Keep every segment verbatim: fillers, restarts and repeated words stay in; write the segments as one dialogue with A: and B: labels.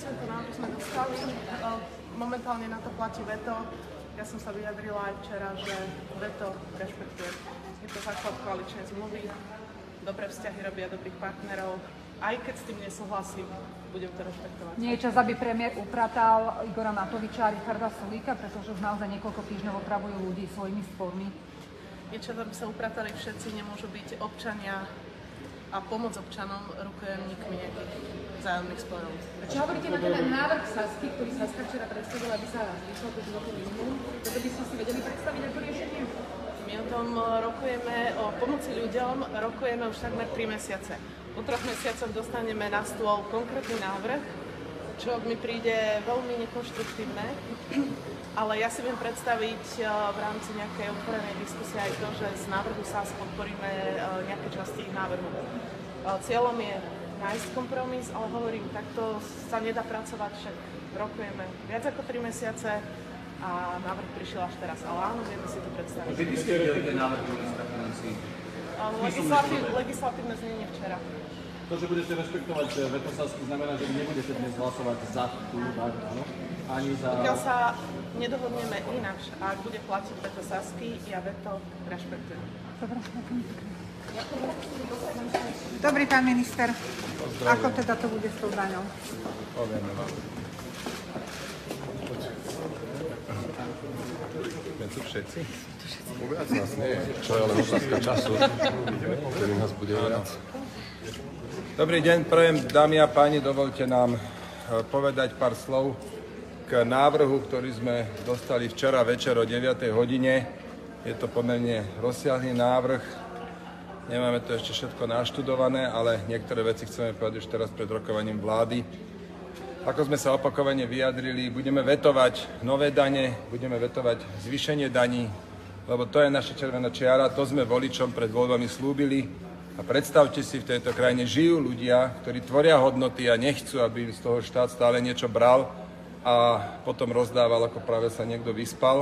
A: tento návrh sme dostali. Momentálne na to platí veto. Ja som sa vyjadrila aj včera, že veto rešpektujem. Je to základ koaličnej zmluvy. Dobré vzťahy robia dobrých partnerov. Aj keď s tým nesúhlasím, budem to rešpektovať.
B: Nie je čas, aby premiér upratal Igora Matoviča a Richarda Sulíka, pretože už naozaj niekoľko týždňov opravujú ľudí svojimi spormi?
A: Je čas, aby sa upratali všetci, nemôžu byť občania a pomoc občanom rukojemníkmi nejakých vzájomných sporov.
B: A čo hovoríte na ten návrh Sasky, ktorý Saska včera predstavila, aby sa vyšlo to životné minimum? Toto by ste si vedeli predstaviť ako riešenie?
A: My o tom rokujeme, o pomoci ľuďom, rokujeme už takmer tri mesiace. Po troch mesiacoch dostaneme na stôl konkrétny návrh, čo mi príde veľmi nekonštruktívne, ale ja si viem predstaviť v rámci nejakej otvorenej diskusie aj to, že z návrhu es á es podporíme nejaké časti ich návrhu. Cieľom je nájsť kompromis, ale hovorím, takto sa nedá pracovať, však rokujeme viac ako tri mesiace a návrh prišiel až teraz, ale áno, vieme si to predstaviť.
C: Kedy ste videli ten návrh ministra financií?
A: Legislatívne znenie včera.
D: To, že budete rešpektovať veto Sasky, znamená, že nebudete dnes hlasovať za tú návrh, áno? Ani za...
A: Pokiaľ sa nedohodneme ináč, a ak bude platiť veto Sasky, ja veto rešpektujem.
B: Dobrý, pán minister. Ako teda to bude s tou daňou?
E: Povieme vám. Sme tu všetci? Viac nás nie je. Čo je ale otázka času, ktorý nás bude viac. Dobrý deň, prajem, dámy a páni, dovolte nám povedať pár slov k návrhu, ktorý sme dostali včera večer o deviatej hodine. Je to pomerne rozsiahlý návrh. Nemáme to ešte všetko naštudované, ale niektoré veci chceme povedať už teraz pred rokovaním vlády. Ako sme sa opakovane vyjadrili, budeme vetovať nové dane, budeme vetovať zvýšenie daní, lebo to je naša červená čiara, to sme voličom pred voľbami slúbili. A predstavte si, v tejto krajine žijú ľudia, ktorí tvoria hodnoty a nechcú, aby z toho štát stále niečo bral a potom rozdával, ako práve sa niekto vyspal.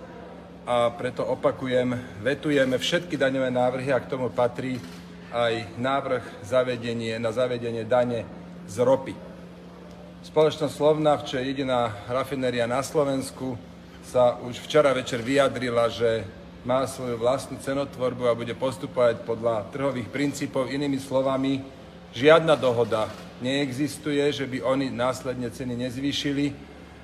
E: A preto opakujem, vetujeme všetky daňové návrhy a k tomu patrí aj návrh zavedenie, na zavedenie dane z ropy. Spoločnosť Slovnaft, čo je jediná rafinéria na Slovensku, sa už včera večer vyjadrila, že má svoju vlastnú cenotvorbu a bude postupovať podľa trhových princípov. Inými slovami, žiadna dohoda neexistuje, že by oni následne ceny nezvýšili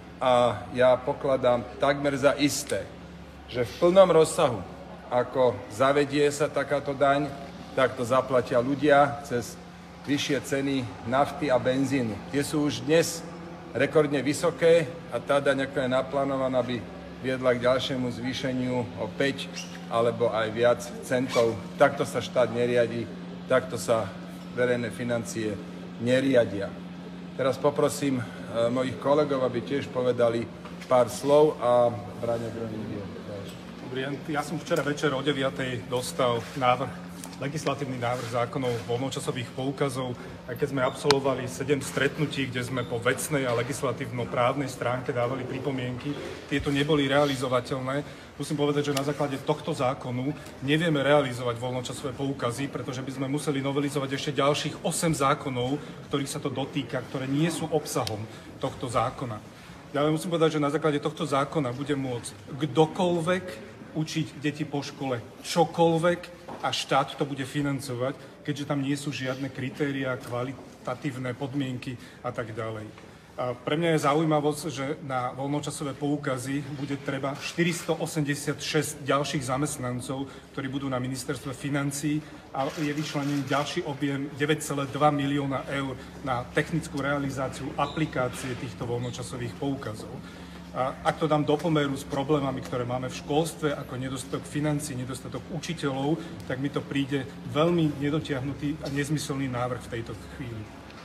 E: a ja pokladám takmer za isté, že v plnom rozsahu, ako zavedie sa takáto daň, tak to zaplatia ľudia cez vyššie ceny nafty a benzínu. Tie sú už dnes rekordne vysoké a tá daň, ako je naplánovaná, by viedla k ďalšiemu zvýšeniu o päť alebo aj viac centov. Takto sa štát neriadi, takto sa verejné financie neriadia. Teraz poprosím uh, mojich kolegov, aby tiež povedali pár slov a Braňo Groník.
F: Dobrý deň, ja som včera večer o deviatej dostal návrh legislatívny návrh zákonov voľnočasových poukazov, aj keď sme absolvovali sedem stretnutí, kde sme po vecnej a legislatívno-právnej stránke dávali pripomienky, tieto neboli realizovateľné. Musím povedať, že na základe tohto zákonu nevieme realizovať voľnočasové poukazy, pretože by sme museli novelizovať ešte ďalších osem zákonov, ktorých sa to dotýka, ktoré nie sú obsahom tohto zákona. Ja musím povedať, že na základe tohto zákona bude môcť kdokoľvek učiť deti po škole čokoľvek, a štát to bude financovať, keďže tam nie sú žiadne kritériá, kvalitatívne podmienky a tak ďalej. A pre mňa je zaujímavosť, že na voľnočasové poukazy bude treba štyristoosemdesiatšesť ďalších zamestnancov, ktorí budú na ministerstve financií a je vyčlenený ďalší objem deväť celá dva milióna eur na technickú realizáciu aplikácie týchto voľnočasových poukazov. A ak to dám do pomeru s problémami, ktoré máme v školstve, ako nedostatok financií, nedostatok učiteľov, tak mi to príde veľmi nedotiahnutý a nezmyselný návrh v tejto chvíli.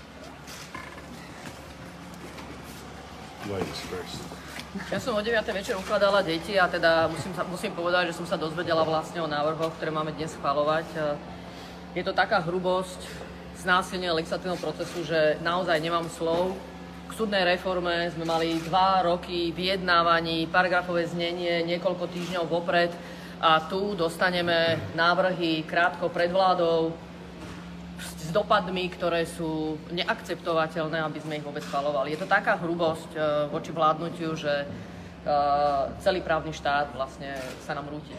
G: Ja som o deviatej večer ukladala deti a teda musím, musím povedať, že som sa dozvedela vlastne o návrhoch, ktoré máme dnes schvaľovať. Je to taká hrubosť, znásilnenie legislatívneho procesu, že naozaj nemám slov. K súdnej reforme sme mali dva roky vyjednávaní, paragrafové znenie niekoľko týždňov vopred a tu dostaneme návrhy krátko pred vládou. dopadmi, ktoré sú neakceptovateľné, aby sme ich vôbec schvaľovali. Je to taká hrubosť uh, voči vládnutiu, že uh, celý právny štát vlastne sa nám rúti.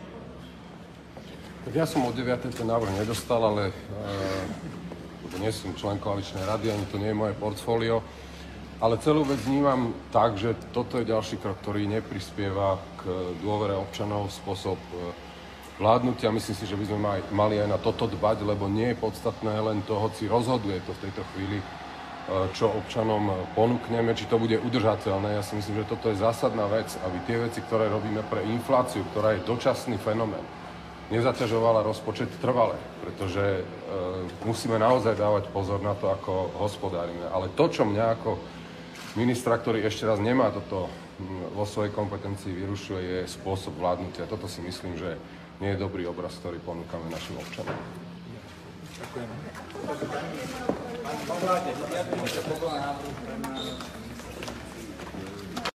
E: Tak ja som od deviatej ten návrh nedostal, ale uh, nie som člen koaličnej rady, ani to nie je moje portfólio. Ale celú vec vnímam tak, že toto je ďalší krok, ktorý neprispieva k dôvere občanov, spôsob vládnutia. Myslím si, že by sme mali aj na toto dbať, lebo nie je podstatné len to, hoci rozhoduje to v tejto chvíli, čo občanom ponúkneme, či to bude udržateľné. Ja si myslím, že toto je zásadná vec, aby tie veci, ktoré robíme pre infláciu, ktorá je dočasný fenomén, nezaťažovala rozpočet trvale, pretože e, musíme naozaj dávať pozor na to, ako hospodárime. Ale to, čo mňa ako ministra, ktorý ešte raz nemá toto vo svojej kompetencii, vyrušuje, je spôsob vládnutia. Toto si myslím, že nie je dobrý obraz, ktorý ponúkame našim občanom.
C: Ďakujem.